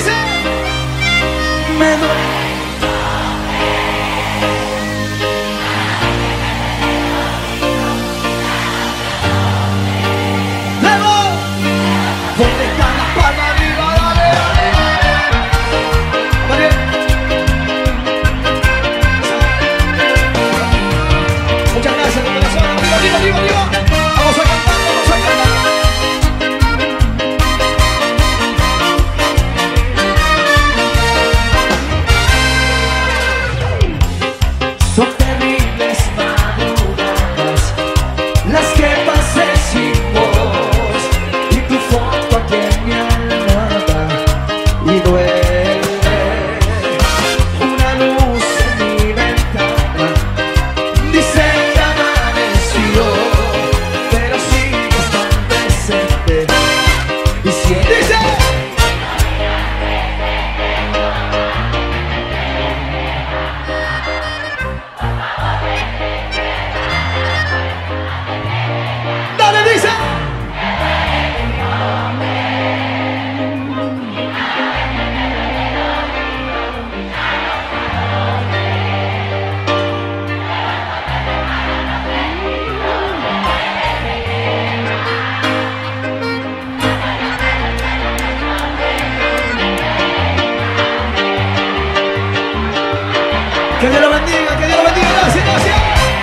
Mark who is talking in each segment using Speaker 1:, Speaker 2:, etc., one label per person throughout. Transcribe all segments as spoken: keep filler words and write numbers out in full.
Speaker 1: dice, me duele. ¿Dónde están las palmas arriba? Dale, dale, dale. Muchas gracias, mi corazón. Arriba, arriba, arriba, arriba. Vamos a cantar, vamos a cantar. Son terribles madrugadas las que pasé sin vos, y tu foto aquí en mi almohada, y duele una luz en mi ventana, dice que amaneció, pero sigues tan presente, y si dice, dale, dice. Que Dios lo bendiga, que Dios lo bendiga, gracias, gracias.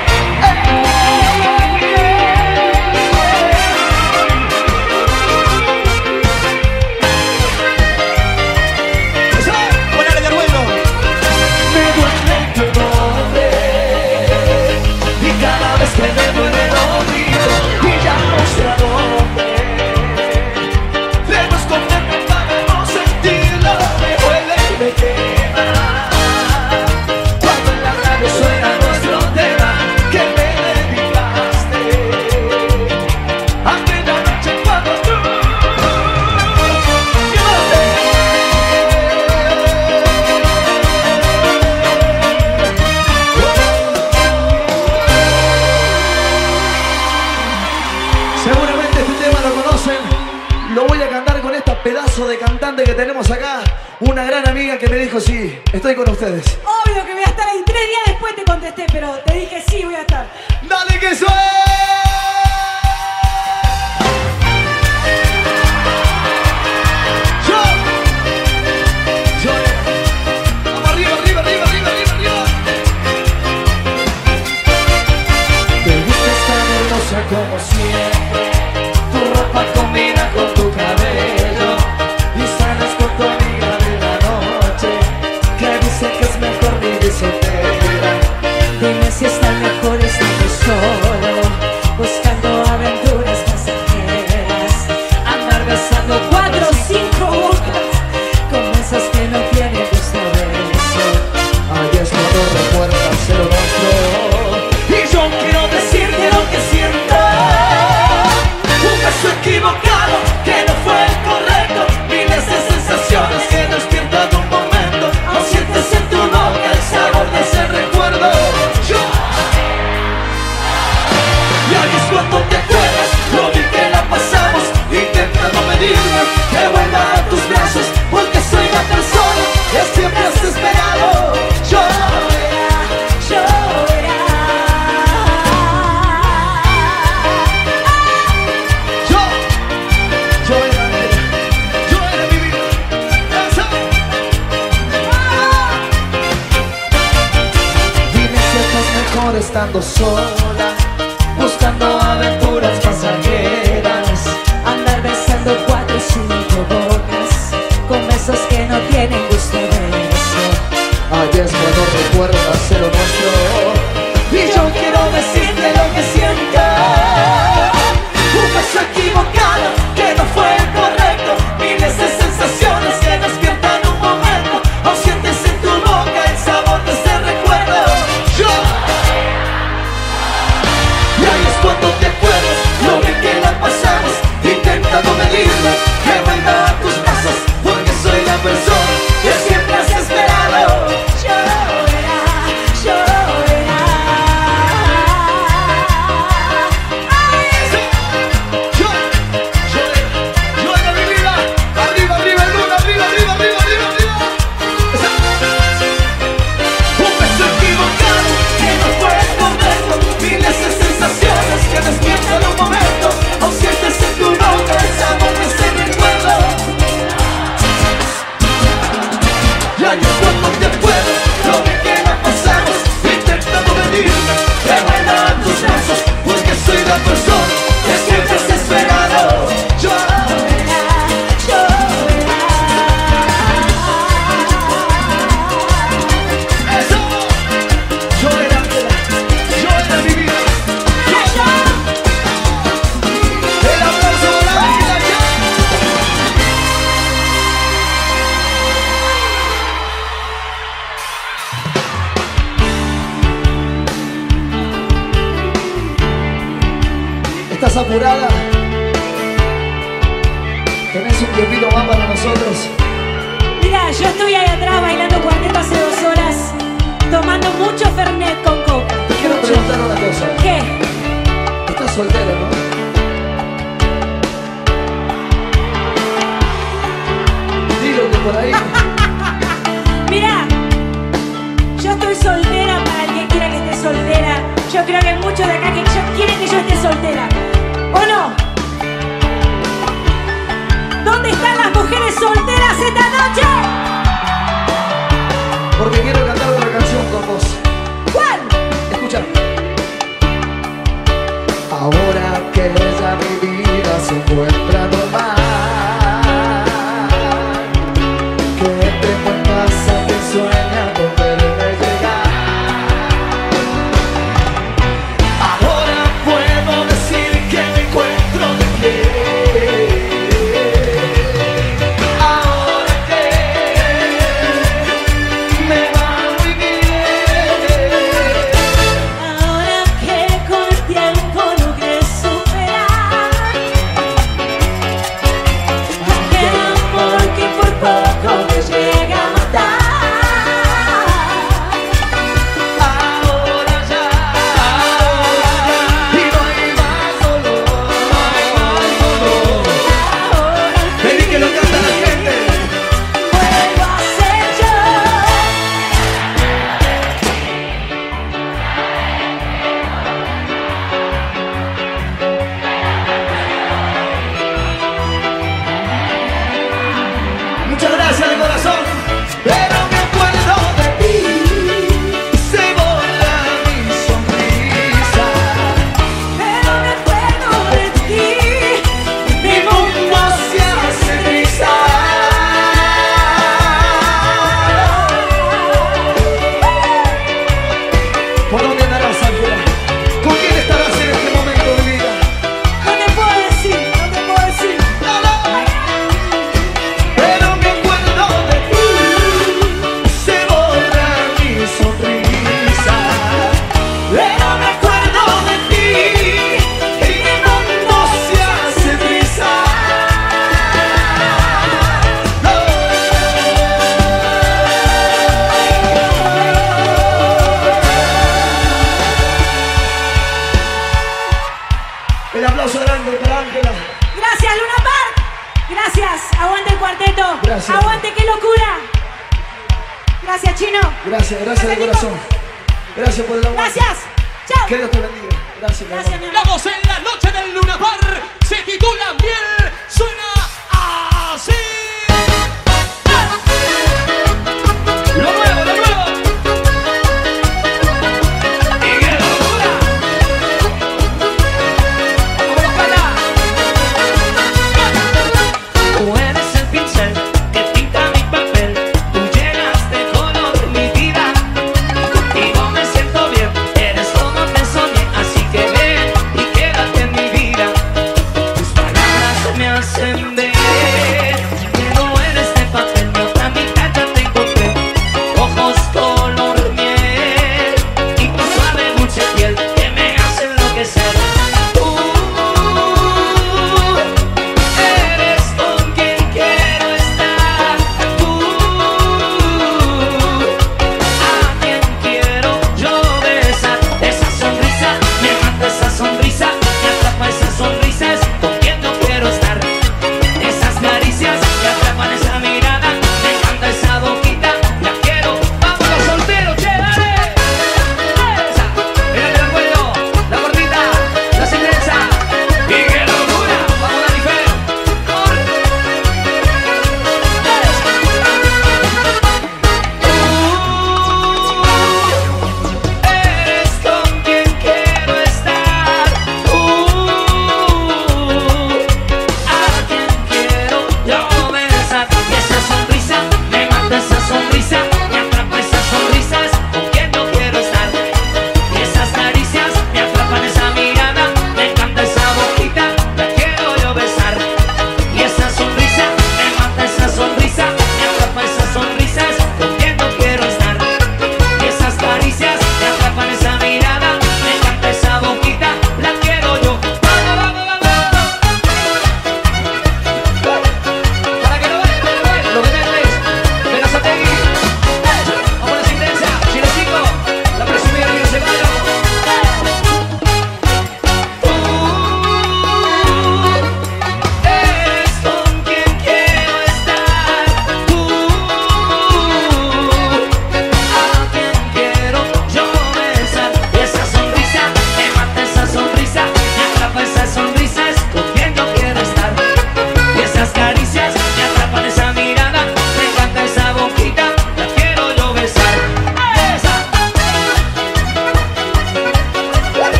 Speaker 1: Que me duele el oído y ya no sé a dónde debemos escondernos para no sentirlo. Me duele y me quema cuando en la radio suena nuestro tema que me dedicaste aquella noche cuando tú llevaste. Seguramente este tema lo conocen, lo voy a cantar con esta pedazo de cantante que tenemos acá, una gran amiga que me dijo sí, estoy con ustedes.
Speaker 2: Obvio que voy a estar ahí, tres días después te contesté, pero te dije sí, voy a estar.
Speaker 1: ¡Dale que suene! Yo, yo, vamos arriba, arriba, arriba, arriba, arriba, arriba. Te gusta estar hermosa como siempre, tu ropa combina con tu cabello y sales con tu amiga de la noche que dice que es mejor vivir soltera.
Speaker 2: Dime si está mejor estando solo, buscando aventuras pasajeras, andar besando cuatro o cinco bocas, como esas que no tienen gusto de beso.
Speaker 1: Ay, es cuando recuerdas ser nuestro y yo quiero decirte lo que siento. Un beso equivocado que no fue el correcto, miles de sensaciones que despiertan un momento. No sientes en tu boca el sabor de ese recuerdo. Yo, y ahí es cuando te acuerdas lo bien que la pasamos, intentando pedirme que vuelva a tus brazos, porque soy la persona que siempre has esperado. Yo,
Speaker 2: Llora,
Speaker 1: yo, yo era ella, yo era mi vida. Esa. Dime si estás mejor estando sola, buscando aventuras pasajeras,
Speaker 2: andar besando cuatro o cinco bocas, con besos que no tienen gusto de beso.
Speaker 1: Ay, es cuando recuerdas ser nuestro y yo quiero decirte lo que siento. Un beso equivocado que no fue el correcto, miles de sensaciones que despiertan un momento. O sientes en tu boca el sabor de ese recuerdo. Yo, y ahí es cuando te acuerdas lo bien que la pasamos, intentando medirme que vuelva a tus brazos, porque soy la persona que siempre has esperado.
Speaker 2: Llora.
Speaker 1: estás apurada, tenés un tiempito más para nosotros.
Speaker 2: Mira, yo estoy ahí atrás bailando cuarteto hace dos horas, tomando mucho Fernet con coca.
Speaker 1: Te quiero
Speaker 2: Mucho.
Speaker 1: preguntar una cosa.
Speaker 2: ¿Qué?
Speaker 1: Estás soltero, ¿no? Dilo que por ahí.
Speaker 2: Mira, yo estoy soltera para el que quiera que esté soltera. Yo creo que hay muchos de acá que yo- quieren que yo esté soltera. ¿O no? ¿Dónde están las mujeres solteras esta noche?
Speaker 1: Porque quiero cantar otra canción con vos.
Speaker 2: ¿Cuál?
Speaker 1: Escucha. Ahora que ya mi vida se encuentra normal, que tengo en casa que sueña con verme llegar. Ahora puedo decir que me encuentro de pie. Ahora que me va muy bien.
Speaker 2: Ahora que con el tiempo logré superar aquel amor que por poco me llega a matar.
Speaker 1: Ahora ya, y no hay más dolor, no hay más dolor.
Speaker 2: Ahora
Speaker 1: Baby, que lo canta la gente.
Speaker 2: vuelvo a ser yo.
Speaker 1: Muchas gracias de corazón. Pero me acuerdo de ti y se borra mi sonrisa.
Speaker 2: Pero me acuerdo de ti,
Speaker 1: Mi mundo se hace brisa. ¿Por dónde andarás, Ángela? ¿Con quién estarás en este momento de vida?
Speaker 2: No te puedo decir, no te puedo decir.
Speaker 1: Pero me acuerdo de ti, se borra mi sonrisa. Pero me acuerdo de ti y mi mundo se hace brisa. El aplauso grande para Ángela.
Speaker 2: Gracias, Luna Park. Gracias. Aguante el cuarteto.
Speaker 1: Gracias.
Speaker 2: Aguante, qué locura. Gracias, Chino.
Speaker 1: Gracias, gracias de corazón. Gracias por el amor.
Speaker 2: Gracias. Chao.
Speaker 1: Que Dios te bendiga. Gracias, mi
Speaker 2: Gracias,
Speaker 1: amor.
Speaker 2: mi amor.
Speaker 3: Estamos en la noche del Luna Park. Se titula Miel. Suena así. Lo nuevo, lo nuevo. Y qué locura. Vamos, canta.
Speaker 4: Tú eres el pincel que pinta mi papel. Tú llenas de color mi vida. Contigo me siento bien. Eres como te soñé. Así que ven y quédate en mi vida. Tus palabras me hacen ver que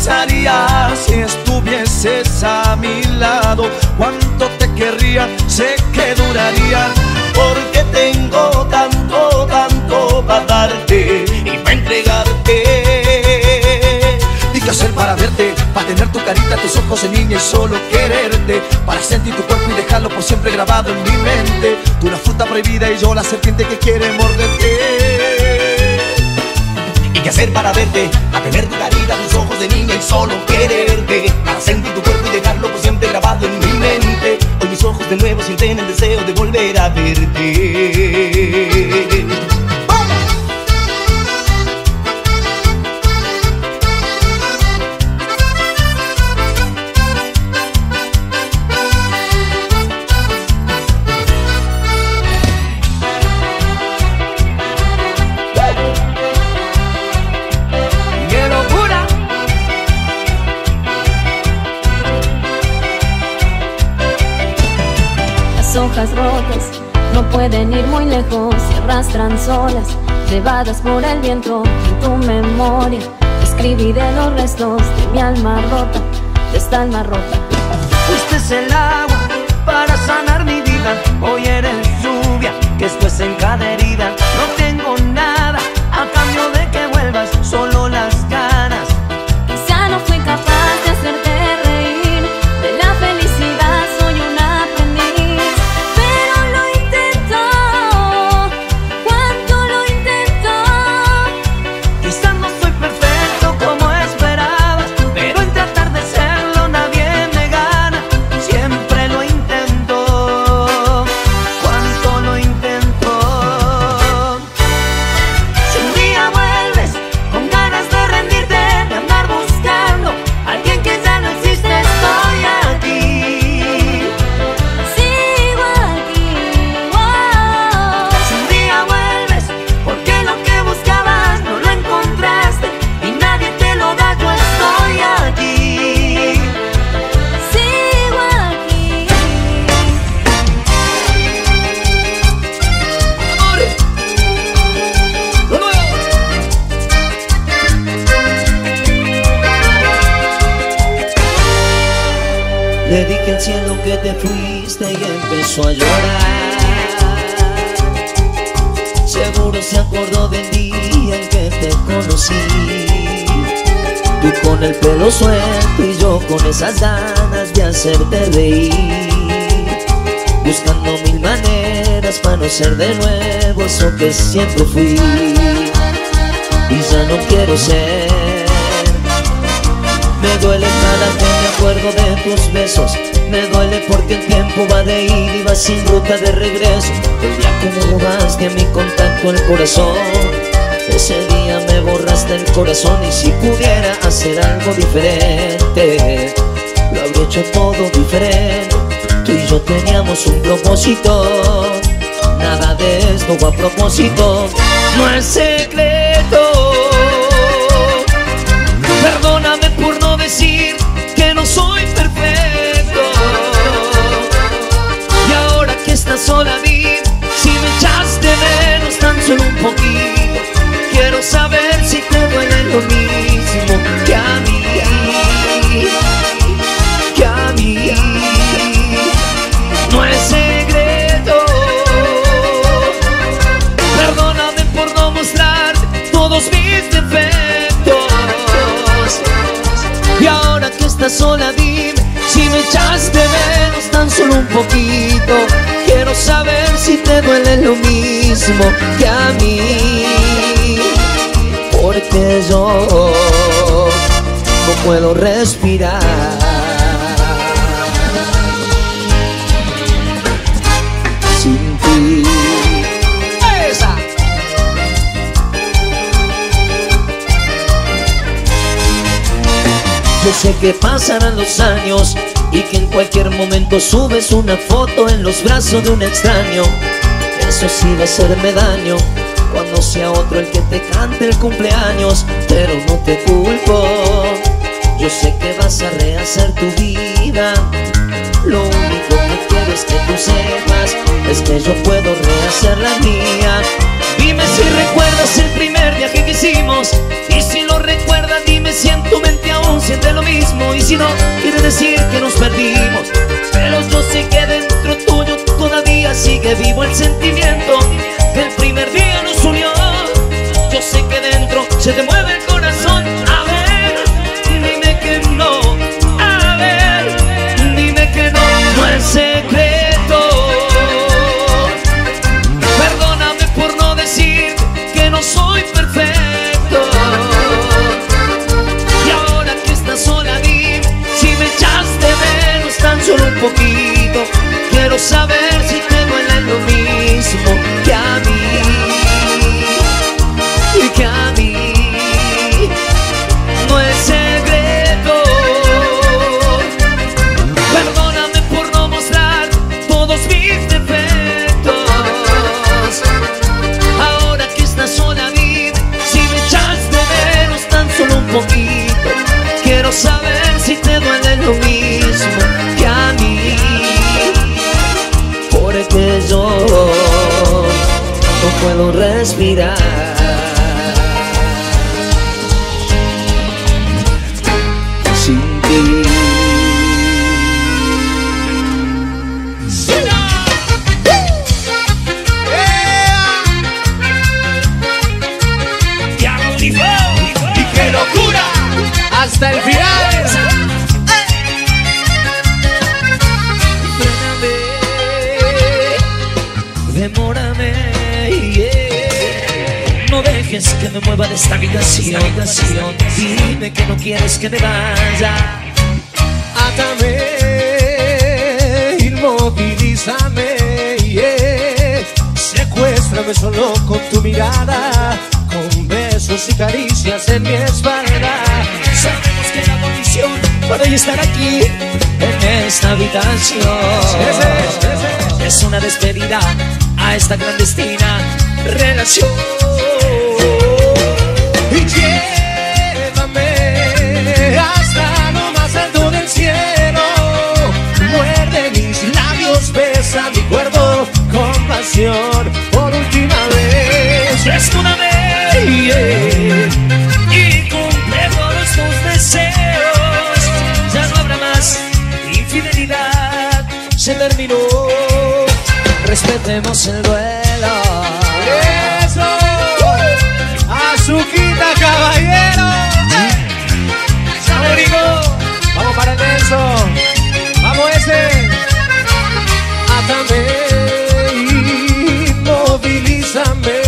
Speaker 1: pasaría si estuvieses a mi lado? Cuánto te querría, sé que duraría, porque tengo tanto, tanto para darte y para entregarte. ¿Y qué hacer para verte? Para tener tu carita, tus ojos de niña y solo quererte, para sentir tu cuerpo y dejarlo por siempre grabado en mi mente. Tú la fruta prohibida y yo la serpiente que quiere morderte. ¿Y qué hacer para verte? Para tener tu carita, tus ojos de niña y solo quererte, para sentir tu cuerpo y dejarlo por siempre grabado en mi mente. Hoy mis ojos de nuevo sienten el deseo de volver a verte.
Speaker 5: Hojas rotas no pueden ir muy lejos, se arrastran solas, llevadas por el viento en tu memoria. Escribiré los restos de mi alma rota, de esta alma rota.
Speaker 4: Fuiste el agua para sanar mi vida, hoy eres lluvia que después en cada herida. No tengo nada a cambio de que vuelvas, solo las ganas.
Speaker 5: Quizá no fui capaz de hacerte reír, de la felicidad soy una aprendiz.
Speaker 1: Le dije al cielo que te fuiste y empezó a llorar. Seguro se acordó del día en que te conocí. Tú con el pelo suelto y yo con esas ganas de hacerte reír, buscando mil maneras para no ser de nuevo eso que siempre fui y ya no quiero ser. Me duele cada que me acuerdo de tus besos, me duele porque el tiempo va de ida y va sin ruta de regreso. El día que me robaste a mi contacto el corazón, ese día me borraste el corazón. Y si pudiera hacer algo diferente, lo habría hecho todo diferente. Tú y yo teníamos un propósito, nada de esto fue a propósito. No es secreto, perdóname por no decir que no soy perfecto. Y ahora que estás sola, dime si me echaste menos tan solo un poquito. Quiero saber si te duele lo mismo que a mí, que a mí. No es secreto, perdóname por no mostrarte todos mis defectos. Y ahora que estás sola, dime si me echaste menos tan solo un poquito. Quiero saber si te duele lo mismo que a mí, porque yo no puedo respirar sin ti. ¡Esa! Yo sé que pasarán los años y que en cualquier momento subes una foto en los brazos de un extraño. Eso sí va a hacerme daño cuando sea otro el que te cante el cumpleaños, pero no te culpo. Yo sé que vas a rehacer tu vida. Lo único que quiero es que tú sepas es que yo puedo rehacer la mía. Dime si recuerdas el primer viaje que hicimos, y si lo recuerdas dime si en tu mente aún sientes
Speaker 4: quiero saber si te duele lo mismo que a mí, porque yo no puedo respirar sin ti.
Speaker 3: ¡Y qué locura! ¡Hasta el final!
Speaker 4: Demórame, yeah. No dejes que me mueva de esta habitación. Dime que no quieres que me vaya.
Speaker 3: Átame, inmovilízame, yeah. Secuéstrame solo con tu mirada, con besos y caricias en mi espalda.
Speaker 4: Sabemos que la condición para hoy estar aquí en esta habitación
Speaker 3: Ese, ese.
Speaker 4: es una despedida a esta clandestina relación.
Speaker 3: Y llévame hasta lo más alto del cielo. Muerde mis labios, besa mi cuerpo con pasión. Por última vez,
Speaker 4: Desnúdame, yeah, y cumple todos tus deseos. Ya no habrá más infidelidad, se terminó. Respetemos el duelo.
Speaker 3: eso. Azuquita, caballero.
Speaker 4: Saborino.
Speaker 3: Vamos para el Nelson. Vamos ese. Átame, inmovilízame.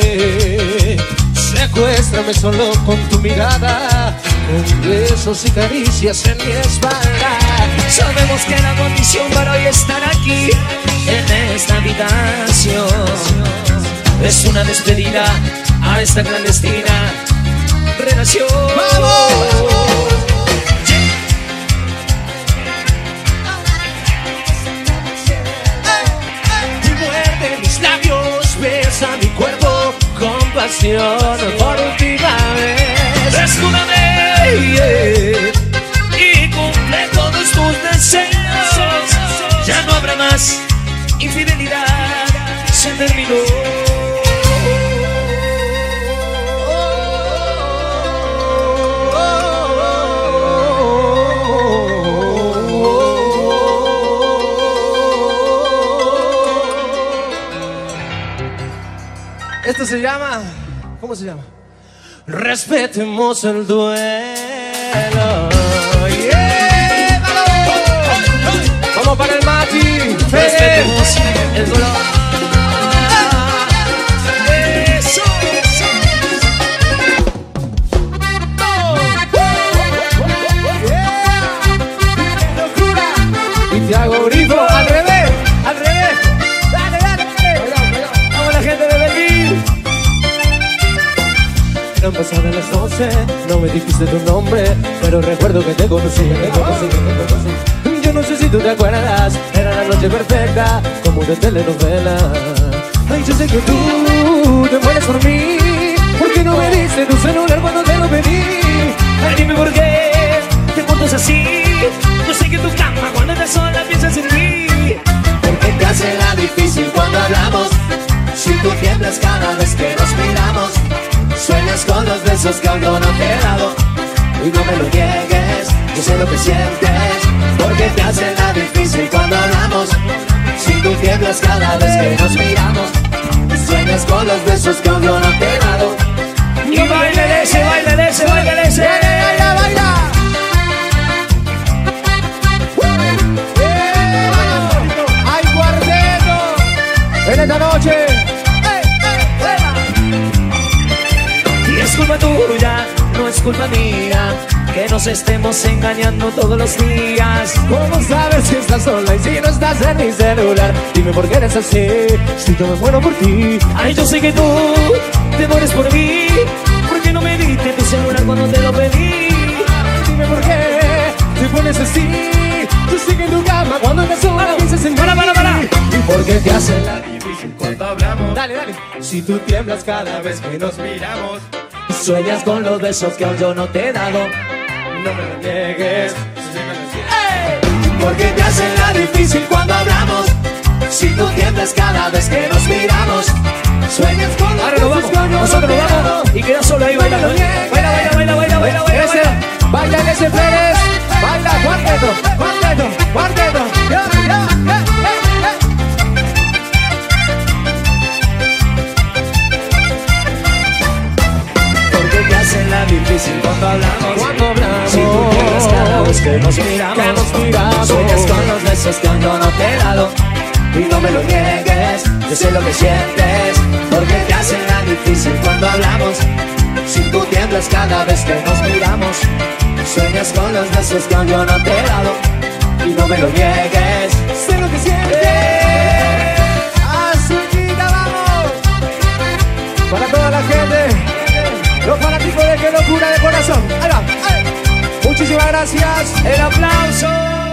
Speaker 3: Secuéstrame solo con tu mirada, con besos y caricias en mi espalda.
Speaker 4: Sabemos que la condición para hoy estar aquí en esta habitación es una despedida a esta clandestina relación.
Speaker 3: ¡Vamos! Y muerde mis labios, besa mi cuerpo con pasión. Por última vez,
Speaker 4: Desnúdame, yeah, y cumple todos tus deseos. Ya no habrá más infidelidad, se terminó.
Speaker 3: Esto se llama, ¿cómo se llama? Respetemos el duelo. Yeah, vamos. Vamos para el Mati.
Speaker 4: Respetemos el dolor. Eso, eso.
Speaker 3: Yeah. Locura. Y te hago grifo al revés, al revés. Dale, dale, dale. Vamos la gente de Berlín. Han pasado las doce, no me dijiste tu nombre, pero recuerdo que te conocí, te conocí, te conocí. Yo no sé si tú te acuerdas, era la noche perfecta, como de telenovela. Ay, yo sé que tú te mueres por mí, porque no me diste tu celular cuando te lo pedí.
Speaker 4: Ay, dime por qué te portas así. Yo sé que tu cama cuando estás sola piensas en mí.
Speaker 1: Porque te hace la difícil cuando hablamos. Si tú tiemblas cada vez que nos miramos. Sueñas con los besos que aún no te he dado. Y no me lo niegues, yo sé lo que sientes. Porque te hace la difícil cuando hablamos. Si tú tiemblas cada vez que nos miramos. Sueñas con los besos que aún no te he dado.
Speaker 4: Y baila ese, baila ese, baila ese.
Speaker 3: ¡Baila, baila! ¡Ay, cuarteto! En esta noche.
Speaker 4: Y es culpa tuya, no es culpa mía, que nos estemos engañando todos los días.
Speaker 3: ¿Cómo sabes si estás sola y si no estás en mi celular? Dime por qué eres así, si yo me muero por ti.
Speaker 4: Ay, yo sé que tú te mueres por mí, porque no me diste tu celular cuando te lo pedí.
Speaker 3: Dime por qué te pones así, tú sigues en tu cama cuando estás sola, piensas en mí.
Speaker 4: Para, para, para.
Speaker 3: ¿Y por qué te hace la difícil cuando hablamos? Dale, dale. Si tú tiemblas cada vez que nos miramos.
Speaker 1: Sueñas con los besos que aún yo no te he dado.
Speaker 3: no me lo niegues.
Speaker 1: Porque te hacen la difícil cuando hablamos. Si tú tiemblas cada vez que nos miramos. Sueñas con
Speaker 3: Ahora nos vamos, nosotros nos vamos y queda solo ahí bailando. ¿eh? Baila, baila, baila, baila, baila, baila,
Speaker 1: Ese,
Speaker 3: baila.
Speaker 1: baila ese Pérez. Baila cuarteto, cuarteto, cuarteto. Ya, ya, ya, ya, ya. Porque te hacen la difícil cuando hablamos.
Speaker 3: Cuando hablamos.
Speaker 1: Si tú tiemblas cada vez que nos miramos.
Speaker 3: Que nos miramos.
Speaker 1: Sueñas con los besos que yo no te he dado. Y no me lo niegues, yo sé lo que sientes. Porque te hacen la difícil cuando hablamos. Si tú tiemblas cada vez que nos miramos. Sueñas con los besos que yo no te he dado. Y no me lo niegues, sé lo que sientes. ¡Azuquita, vamos!
Speaker 3: Para toda la gente, los fanáticos de Qué Locura de Corazón. Ahí va. Muchísimas gracias.
Speaker 1: El aplauso.